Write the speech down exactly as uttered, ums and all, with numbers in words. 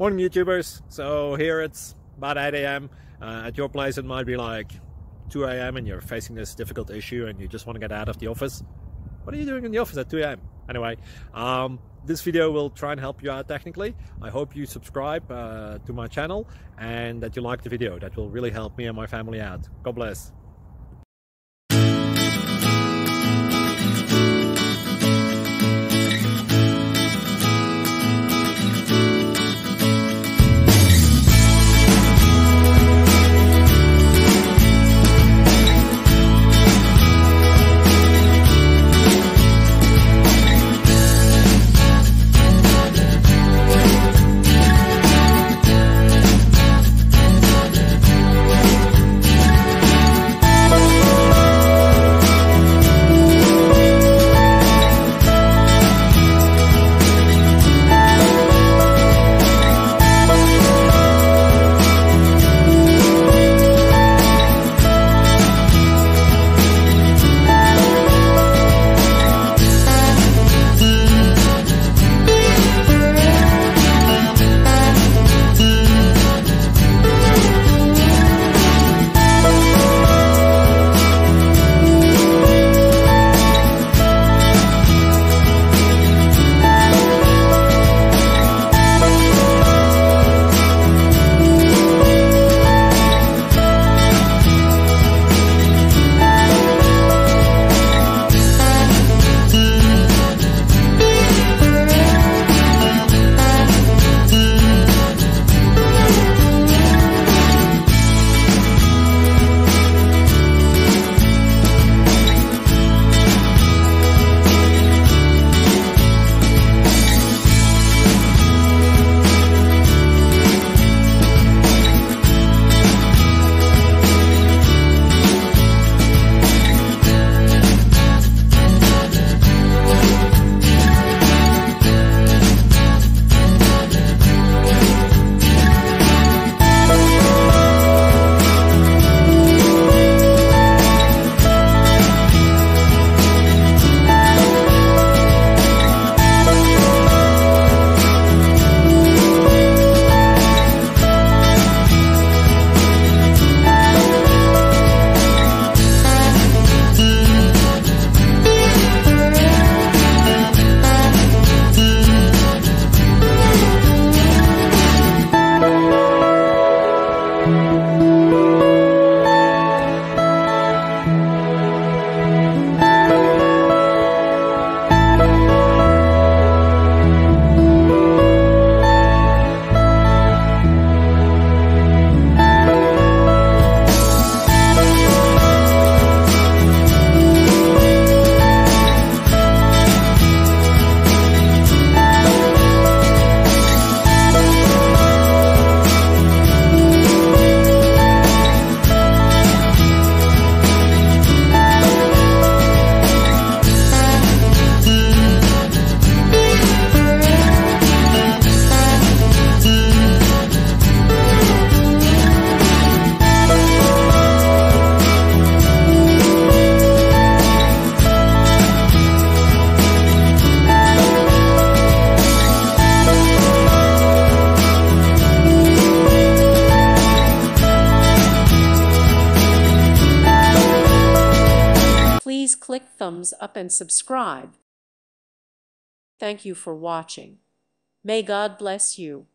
Morning YouTubers. So here it's about eight A M Uh, at your place it might be like two A M and you're facing this difficult issue and you just want to get out of the office. What are you doing in the office at two A M? Anyway, um, this video will try and help you out technically. I hope you subscribe uh, to my channel and that you like the video. That will really help me and my family out. God bless. Please click thumbs up and subscribe. Thank you for watching. May God bless you.